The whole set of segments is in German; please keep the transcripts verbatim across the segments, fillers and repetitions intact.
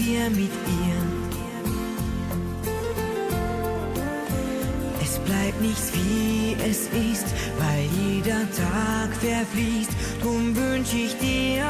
dir mit ihr. Es bleibt nichts wie es ist, weil jeder Tag verfließt, drum wünsch ich dir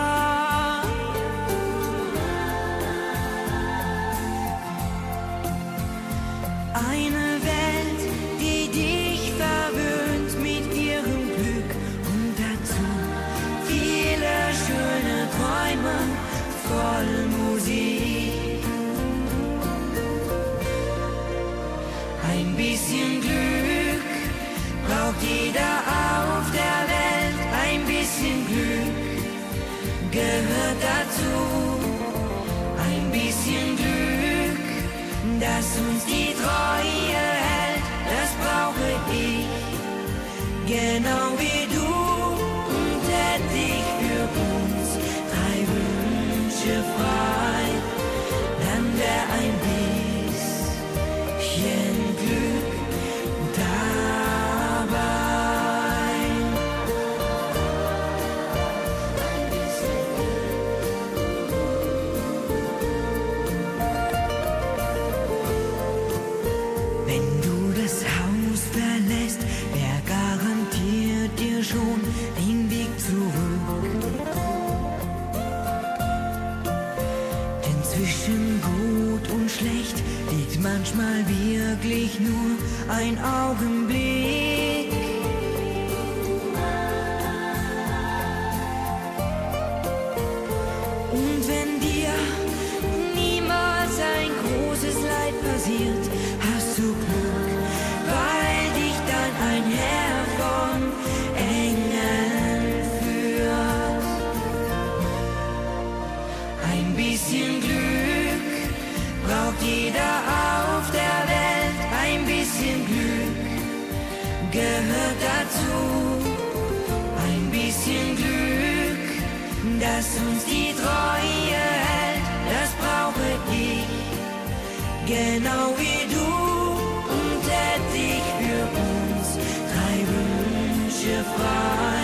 eine Welt, die dich verwöhnt mit ihrem Glück und dazu viele schöne Träume voll Musik. Ein bisschen Glück braucht jeder auf der Welt, ein bisschen Glück gehört dazu. Ein bisschen Glück, das uns die Treue hält, das brauche ich, genau wie du. Und hätte ich für uns drei Wünsche frei, dann wär ein bisschen Glück dabei. Wenn du das Haus verlässt, wer garantiert dir schon den Weg zurück? Denn zwischen gut und schlecht liegt manchmal wirklich nur ein Augenblick. Und wenn dir niemals ein großes Leid passiert, hast du Glück, weil dich dann ein Herr von Engeln führt. Ein bisschen Glück braucht jeder auf der Welt, ein bisschen Glück gehört dazu. Ein bisschen Glück, das uns die Treue hält, das brauche ich, genau wie du. Und hätte ich für uns drei Wünsche frei,